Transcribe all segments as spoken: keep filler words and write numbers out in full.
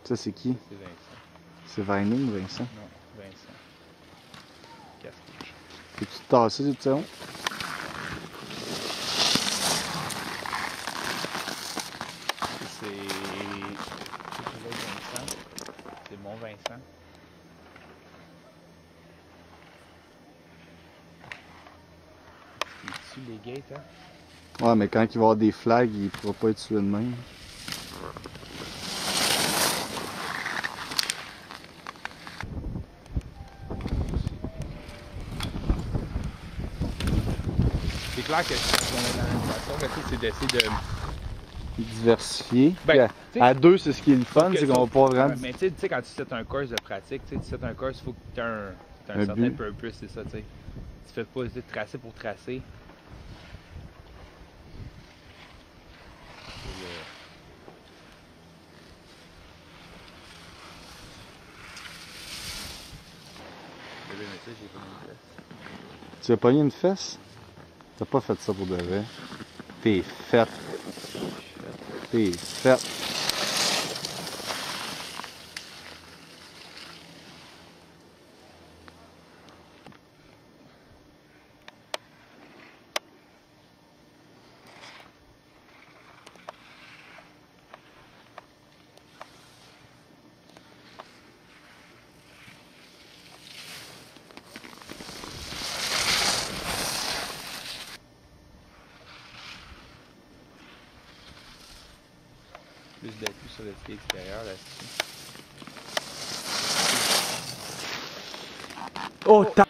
Ça, c'est qui? C'est Vincent. C'est Vining, Vincent? Non, Vincent. Casse-couche. Peux-tu te tasser deux secondes? C'est... C'est Vincent. C'est mon Vincent. Il tue les gates, hein? Ouais, mais quand il va y avoir des flags, il pourra pas être tué de même. C'est clair que si on est dans l'animation, c'est d'essayer de... Diversifier. Ben, à, à deux, c'est ce qui est le fun, c'est qu'on va pas vraiment. Mais tu sais, quand tu fais un course de pratique, tu fais un course, il faut que tu aies un, un, un certain but. purpose, c'est ça, tu sais. Tu fais pas de tracer pour tracer. Tu as pogné une fesse? T'as pas fait ça pour de vrai. T'es faite. T'es faite. Plus d'appui sur le ski extérieur là-dessus. Oh, ta...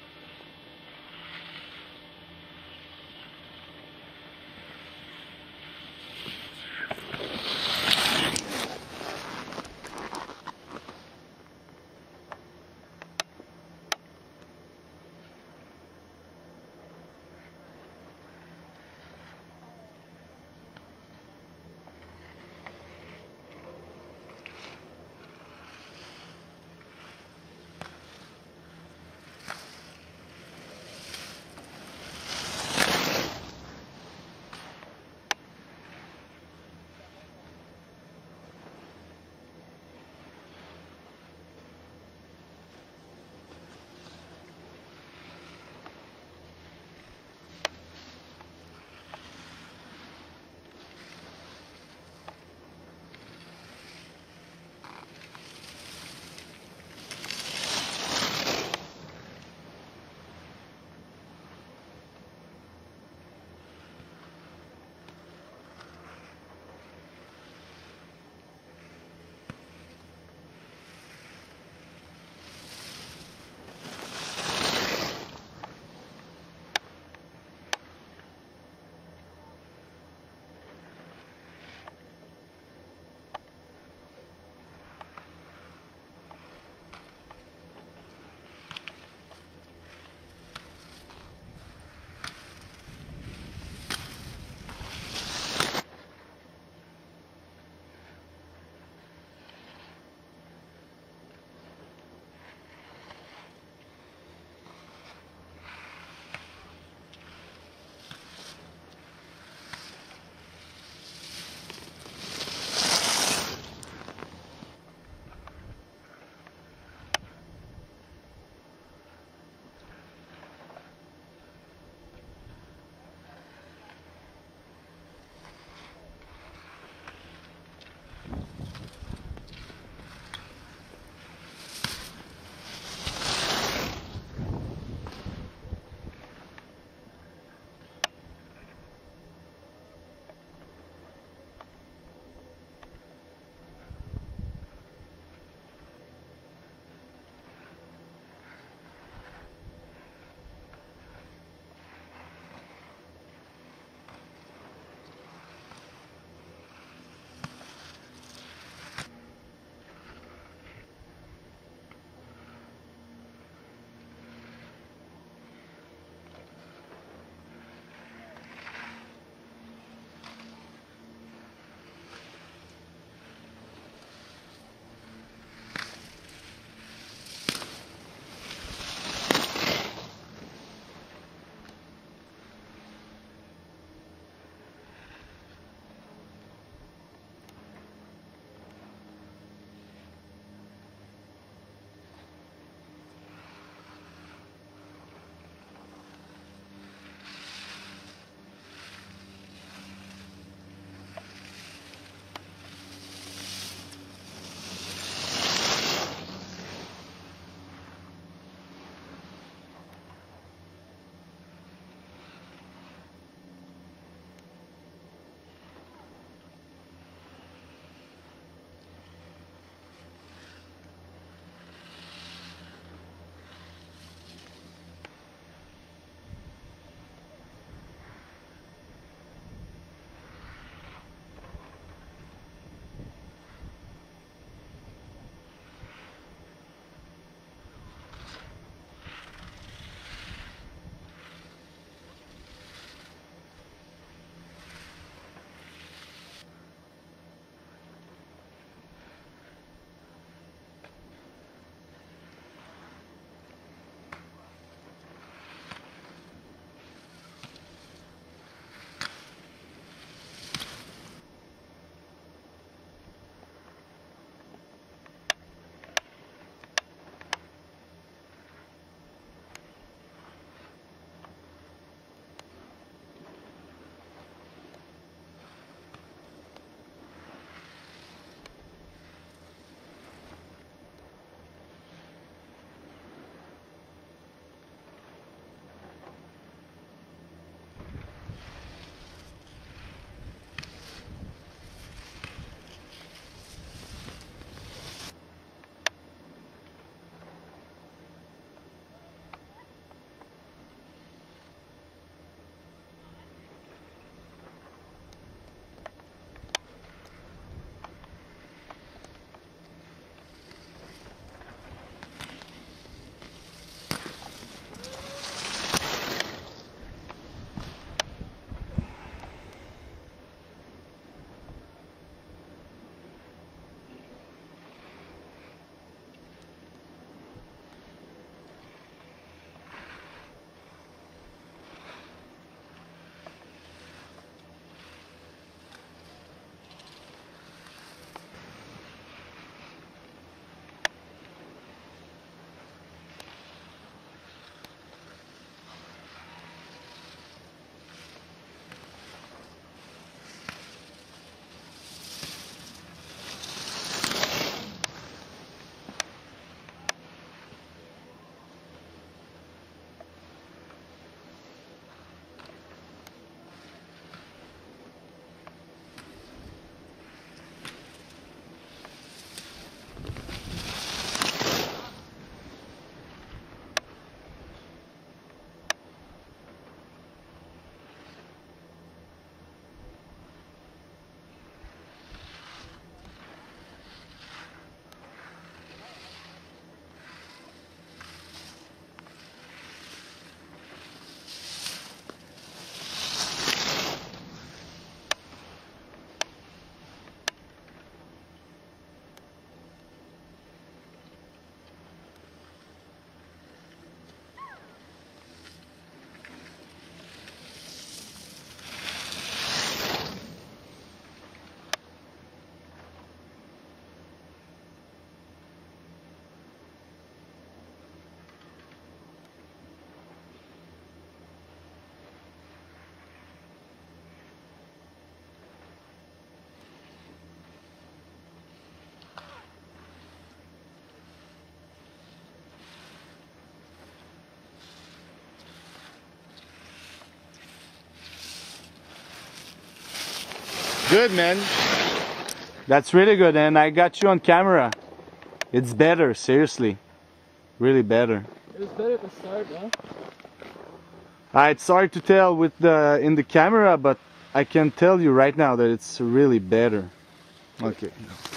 Good, man. That's really good, and I got you on camera. It's better, seriously. Really better. It was better at the start, huh? Uh, it's hard to tell with the in the camera, but I can tell you right now that it's really better. Okay.